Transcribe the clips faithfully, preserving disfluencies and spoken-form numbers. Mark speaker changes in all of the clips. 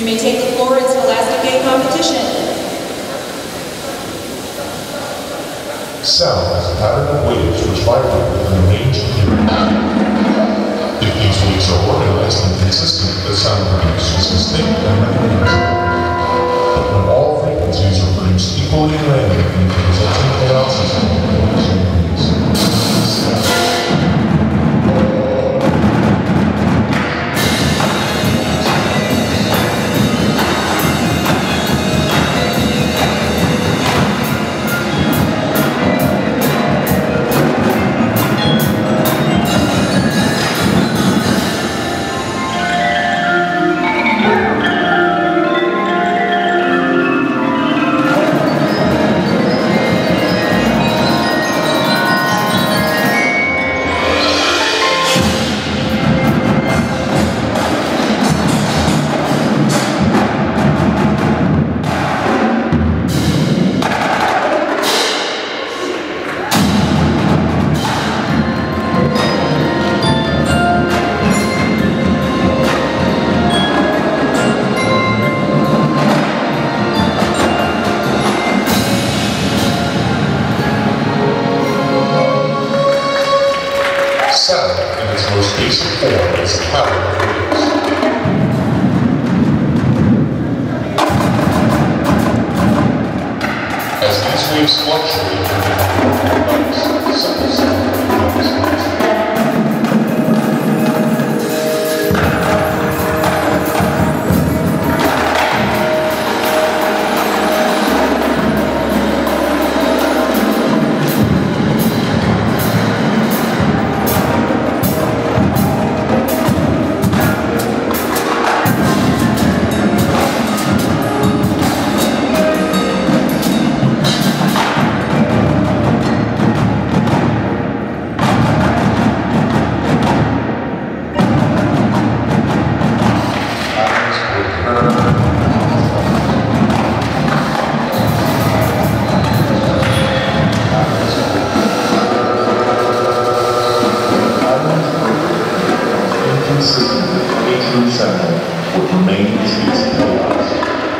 Speaker 1: You may take the floor in Scholastic Game competition.
Speaker 2: Sound is a pattern of waves which vibrate within a range of hearing. If these waves are organized and consistent, the sound produced is distinct and recognizable. But when all frequencies are produced equally in random, the resulting chaos is called noise. Sound, in its most basic form, is a pattern of waves. As these waves fluctuate from different levels, simple sound becomes would remain in states of chaos.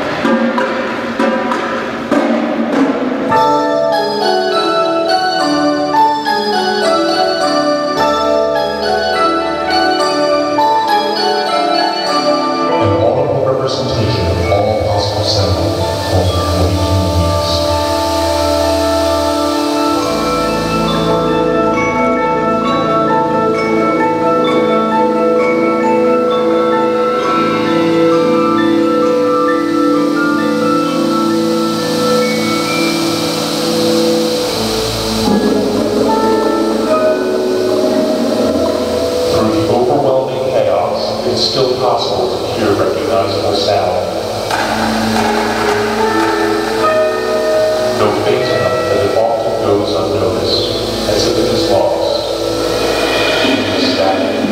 Speaker 2: An audible representation of all possible sound called waking waves. It's still possible to hear recognizable sound, though faint enough that it often goes unnoticed, as if it is lost in the static.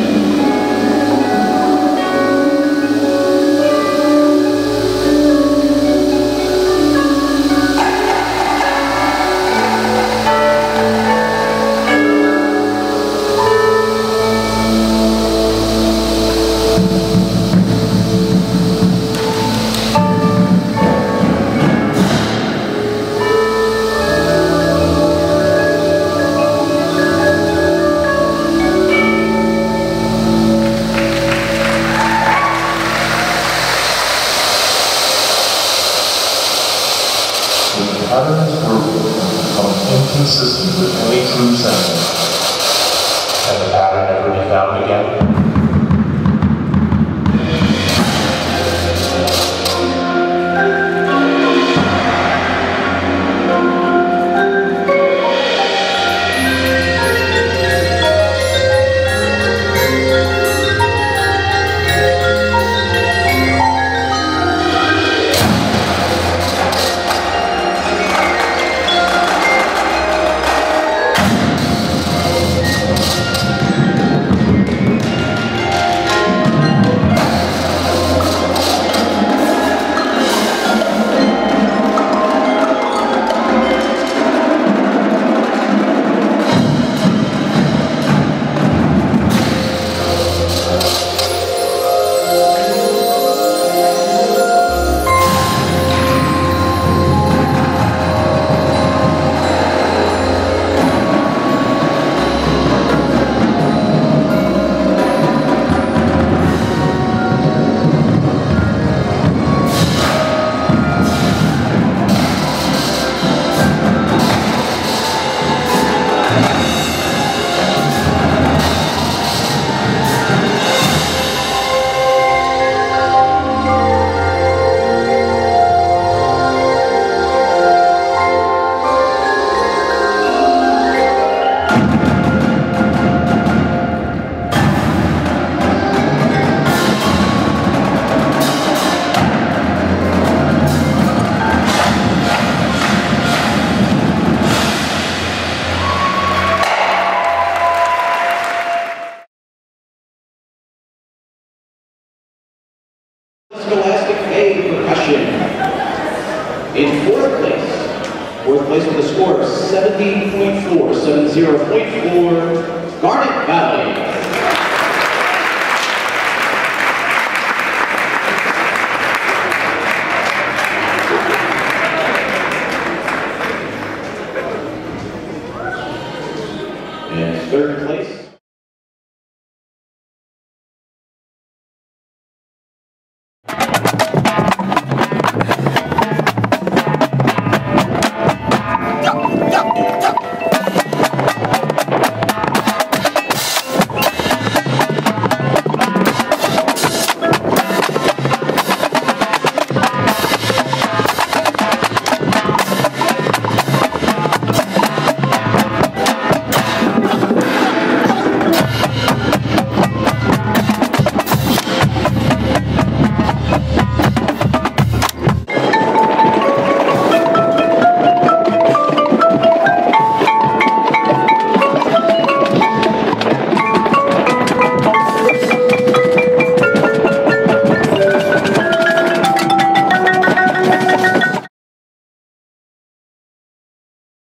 Speaker 2: The pattern is broken and becomes inconsistent with any true sound. Can the pattern ever be found again?
Speaker 3: In fourth place, fourth place with a score of seventy point four, seventy point four, Garnet Valley